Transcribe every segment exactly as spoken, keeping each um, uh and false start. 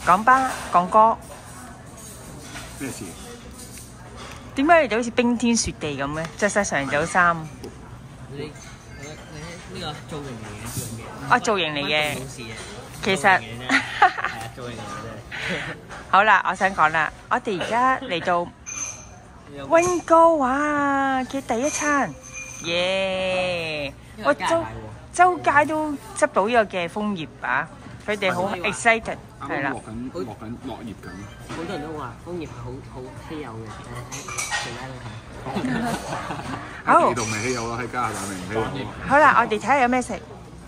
講吧，講歌。 咩事？ 點解你哋好似冰天雪地咁嘅？着晒長袖衫。 你你你呢個造型嚟嘅，造型嘅。 啊，造型嚟嘅。 冇事嘅。 其實係啊，造型嚟嘅啫。 好啦，我想講啦，我哋而家嚟到溫哥華嘅第一餐，耶！我周周街都執到呢個嘅楓葉啊，佢哋好 excited， 係啦。 落緊落緊落葉緊。 好多人都話楓葉係好好稀有嘅，誒喺其他都係。 好。 呢度咪稀有咯，喺加拿大咪唔稀有。 好啦，我哋睇下有咩食。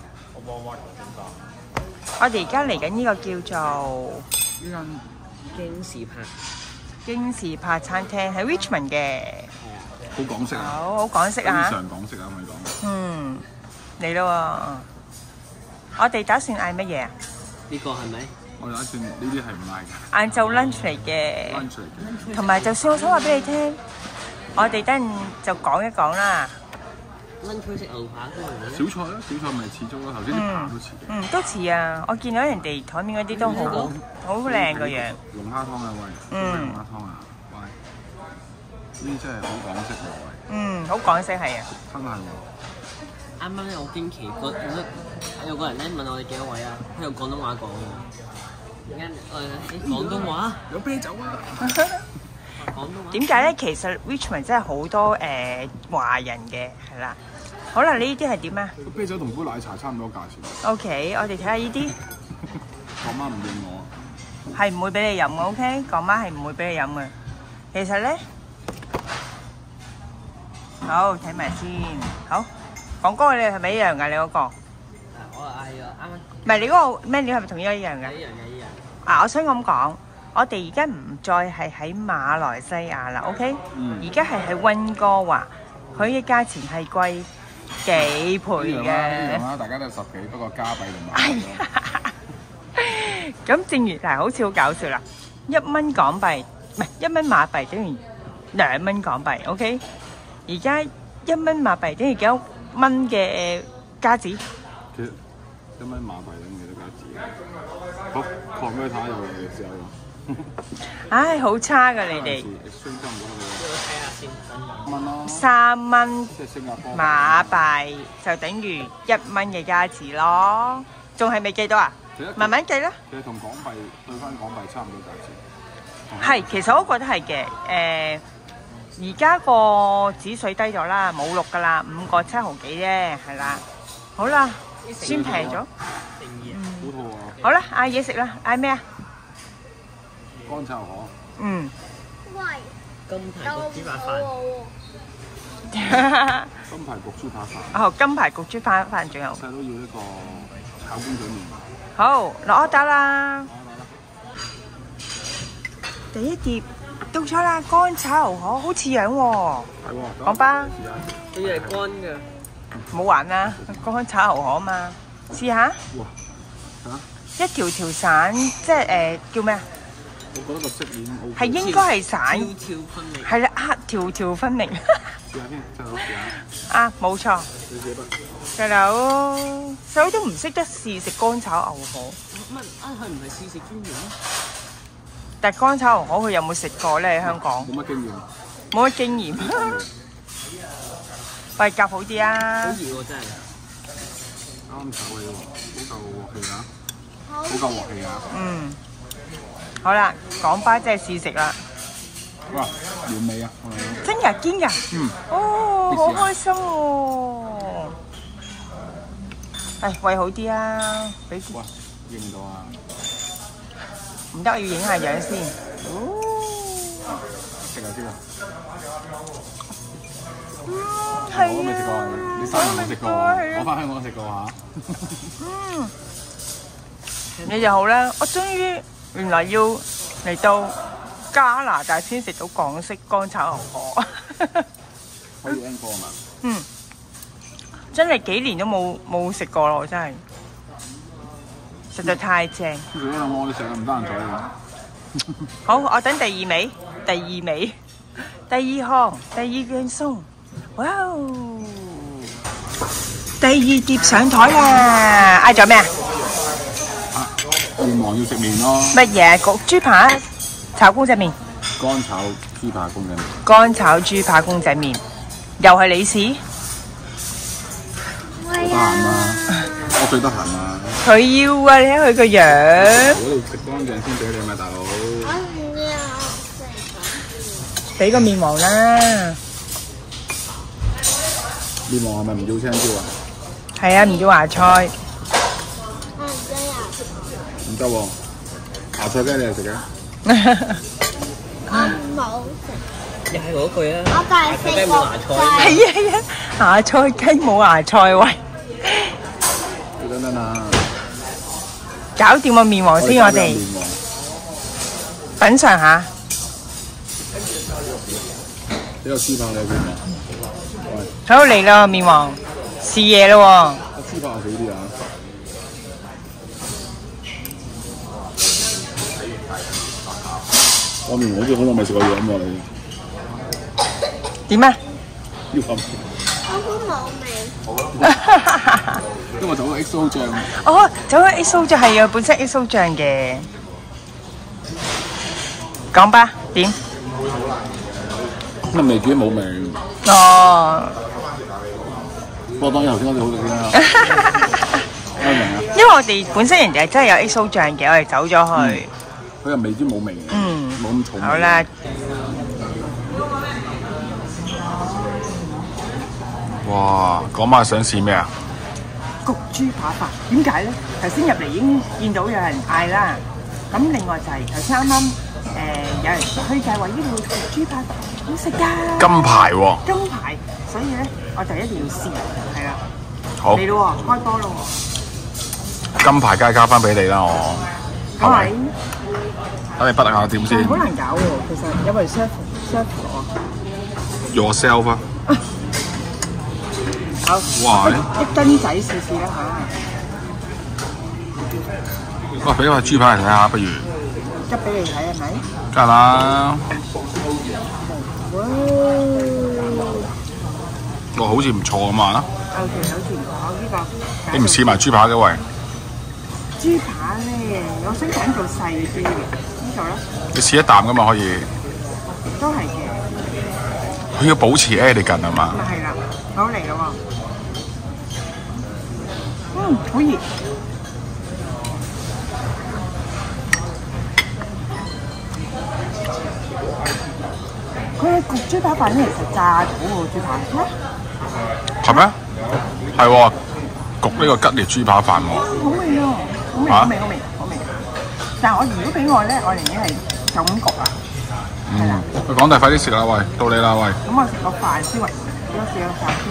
我哋而家嚟緊呢個叫做呢間京士柏。 京士柏餐廳喺 Richmond 嘅。 好港式啊！ 好好港式啊！ 非常港式啊！我哋講。 嗯，嚟咯喎！我哋打算嗌乜嘢啊？ 呢個係咪？ 我打算呢啲係唔嗌嘅。 晏晝 lunch 嚟嘅。 lunch 嚟嘅。 同埋就算我想話俾你聽，我哋等陣就講一講啦。 lunch 食牛扒都係小菜啦，小菜咪似足咯。頭先啲扒都似。 嗯，都似啊！我見到人哋台面嗰啲都好好靚個樣。 龍蝦湯啊喂！ 嗯。 龍蝦湯啊喂！呢啲真係好港式喎喂！ 嗯，好港式係啊！ 真係喎！ 啱啱咧，我驚奇覺覺得有個人咧問我哋幾多位啊，佢用廣東話講喎。而家誒廣東話有啤酒啊！ 廣東話點解咧？其實 Richmond 真係好多誒華人嘅，係啦。好啦，呢啲係點啊？ 個啤酒同杯奶茶差唔多價錢。 OK，我哋睇下呢啲。 我媽唔認我。 係唔會俾你飲嘅 ，OK？講媽係唔會俾你飲嘅。其實咧，好睇埋先。好，講歌你係咪一樣㗎？你嗰個？ 我嗌咗啱啱。 唔係你嗰個咩料係咪同呢個一樣㗎？ 一樣嘅一樣。 啊，我想咁講，我哋而家唔再係喺馬來西亞啦 ，OK？而家係喺溫哥華，佢嘅價錢係貴幾倍嘅。 一樣啦，大家都係十幾，不過加幣同埋。 咁正如嗱，好似好搞笑啦，一蚊港幣唔係一蚊馬幣等於兩蚊港幣 ，OK？ 而家一蚊馬幣等於幾多蚊嘅加紙？ 其實一蚊馬幣等於幾多加紙？好，抗咩睇有嘢嘅時候。 唉，好差㗎你哋。 蚊咯。 三蚊即係新加坡馬幣就等於一蚊嘅加紙咯，仲係未記到啊？慢慢計啦。 其實同港幣對翻港幣差唔多價錢。 係，其實我覺得係嘅。誒，而家個指水低咗啦，冇六㗎啦，五個七毫幾啫，係啦。好啦，算平咗。 好肚餓。 好啦，嗌嘢食啦，嗌咩啊？ 乾炒河。 嗯。 喂。 金排焗豬扒飯。 金排焗豬扒飯。 哦，金排焗豬扒飯仲有。 細佬要呢個炒公仔麵。 好，落 order 啦。第一碟到咗啦，乾炒牛河好似樣喎。 係喎。 講吧。 佢係乾嘅。 唔好玩啦，乾炒牛河嘛，試下。 哇！ 嚇！一條條散，即係誒叫咩啊？ 我覺得個色已經 O K。 係應該係散。 條條分明。 係啦，啊條條分明。 試下先，細佬試下。 啊，冇錯。 你自己得。 細佬，細佬都唔識得試食乾炒牛河。 乜啊？佢唔係試食專員咩？ 但係乾炒牛河佢有冇食過咧？喺香港冇乜經驗。 冇乜經驗。喂，夾好啲啊！ 好熱喎，真係。 啱炒你喎，好夠鑊氣啊！好夠鑊氣啊！ 嗯。好啦，港巴真係試食啦。 哇，完美啊！ 真㗎堅㗎。 嗯。 哦，好開心喎！誒，喂好啲啊，俾啲。 哇，影唔到啊！ 唔得，我要影下樣先。哦。 食下先啊！ 嗯， 係啊。我都未食過，你生日冇食過，我翻香港食過嚇。 嗯。你就好啦，我終於原來要嚟到加拿大先食到港式乾炒牛河。 可以 N 貨嘛？ 嗯。真係幾年都冇冇食過咯，真係，實在太正。 食咗兩個我哋食唔得閒做嘅。 好，我等第二味，第二味，第二項，第二樣餸，哇！第二碟上台啦，嗌咗咩啊？ 唔面王要食麵咯。 乜嘢焗豬扒炒公仔麵？ 乾炒豬扒公仔麵。 乾炒豬扒公仔麵，又係你試？ 好得閒啊！我最得閒啊！ 佢要啊！你睇佢個樣。 嗰度食乾淨先俾你嘛，大佬。 我唔要食。 俾個面王啦。 面王係咪唔要青椒啊？ 係啊，唔要芽菜。 我唔要芽菜。 唔得喎，芽菜雞你係食嘅？ 我冇食。 又係嗰句啊！ 我但係食過係啊係啊，芽菜雞冇芽菜喂。 等等啊！ 搞掂個面王先，我哋品嚐下。 呢個豬扒你有見啊？喂， 好嚟啦，面王試嘢咯喎。 豬扒好啲啊！我面王好似好耐未食過樣喎你。 點啊？ 要咁。 我好冇味。 因為走咗 X O 醬。 哦，走咗 X O 醬係啊，本身 X O 醬嘅。講吧，點？ 咁未煮冇味。 哦。 不過當然頭先嗰啲好食啲啦。明唔明啊？ 因為我哋本身人哋係真係有 X O 醬嘅，我哋走咗去。 佢又未知冇味。 嗯。 冇咁重。 好啦。 哇！嗰晚想試咩啊？ 焗豬扒飯點解咧？頭先入嚟已經見到有人嗌啦。咁另外就係頭先啱啱誒有人推介話呢度焗豬扒好食㗎。 金牌喎。 金牌，所以咧我就一定要試，係啦。 好。 嚟咯喎，開波咯喎。金牌梗係交翻俾你啦，我。 係咪？ 等你筆下點先。 好難搞喎，其實有冇人 serve serve 我 ？Yourself 啊！ 好， 哇！ 一斤仔試試啦嚇。 哇！俾塊豬扒嚟睇下，不如。 急俾你睇係咪？ 梗係啦。 哇！ 哇，好似唔錯啊嘛。 O K，好似唔錯呢個。 你唔試埋豬扒嘅喂？ 豬扒咧，我想揀做細啲嘅，呢度咧。 你試一啖噶嘛可以。 都係嘅。 佢要保持 elegant 啊嘛。 咁啊係啦，好嚟咯喎。嗯，好熱。佢嘅焗豬扒飯咧，其實炸到喎豬扒。 係咩？係喎，焗呢個吉列豬扒飯喎。 好味啊！好味，好味，好味，好味。但係我如果俾我咧，我寧願係就咁焗啊。 嗯。佢講大快啲食啦，喂，到你啦，喂。 咁我食個飯先喎，我食個飯先。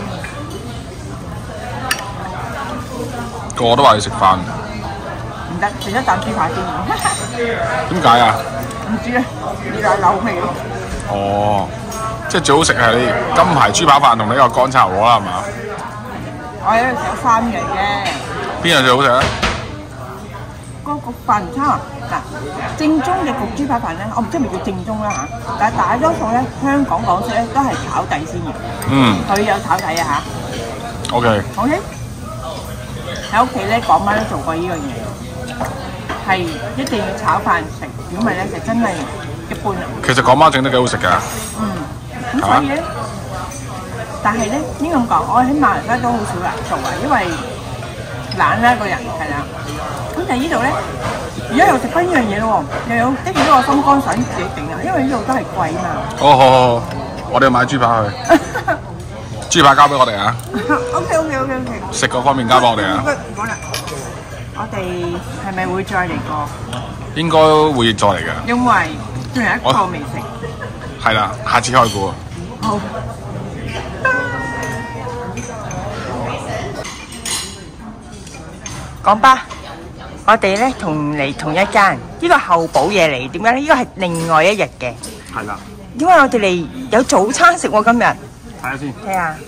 個個都話要食飯。 唔得，食一啖豬扒先。 點解啊？ 唔知啊，呢個係扭味咯。 哦，即係最好食係你金牌豬扒飯同呢個乾炒河啦，係嘛？ 我喺度食咗三樣嘅。 邊樣最好食咧？ 個焗飯唔差嗱，正宗嘅焗豬扒飯咧，我唔知係咪叫正宗啦嚇，但係大多數咧香港港式咧都係炒底先嘅。 嗯。 佢有炒底啊嚇。 O K。 O K。喺屋企咧，港媽都做過呢樣嘢，係一定要炒飯食，如果唔係咧就真係一般啦。 其實港媽整得幾好食㗎。 嗯。咁所以咧，但係咧應該咁講，我喺馬來西亞都好少人做啊，因為懶啦個人係啦。咁但係呢度咧，而家又食翻呢樣嘢咯喎，又有的幾個心肝想自己整啊，因為呢度都係貴嘛。 好好好，我哋要買豬扒去。豬扒交俾我哋啊 ！O K O K O K O K。 食嗰方面交俾我哋啊！ 好啦，我哋係咪會再嚟過？ 應該會再嚟嘅。 因為仲有一個未食。 係啦，下次開估。 好。講吧，我哋咧同嚟同一間，呢個後補嘢嚟，點解咧？呢個係另外一日嘅。 係啦。 因為我哋嚟有早餐食喎，今日。 睇下先。 睇下。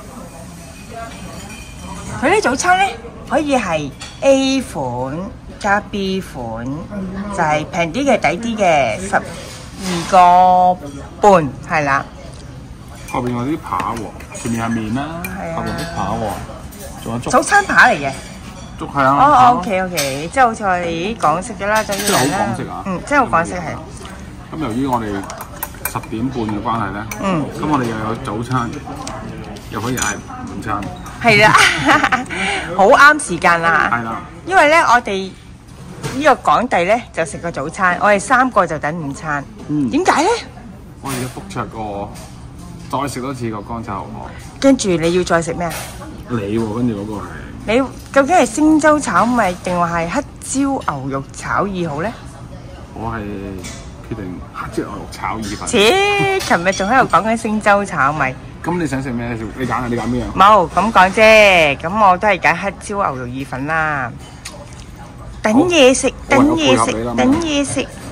佢啲早餐咧可以係 A 款加 B 款，就係平啲嘅、抵啲嘅，十二個半，係啦。 後邊有啲扒喎，前面係麵啦，後邊啲扒喎，仲有粥。 早餐扒嚟嘅。 粥係啊。 哦，OK OK，即係好似我哋港式嘅啦，就真係好港式啊！ 嗯，真係好港式係。 咁由於我哋十點半嘅關係咧， 嗯， 咁我哋又有早餐，又可以嗌午餐。 係啦，好啱時間啦。 係啦。 因為咧，我哋呢個港弟咧就食個早餐，我哋三個就等午餐。 嗯。 點解咧？ 我哋要復卓個，再食多次個乾炒牛河。 跟住你要再食咩啊？ 你喎，跟住嗰個係。 你究竟係星洲炒米定話係黑椒牛肉炒意好咧？ 我係決定黑椒牛肉炒意粉。 切，琴日仲喺度講緊星洲炒米。 咁你想食咩？你揀啊！你揀咩啊？ 冇咁講啫，咁我都係揀黑椒牛肉意粉啦。等嘢食，等嘢食，等嘢食。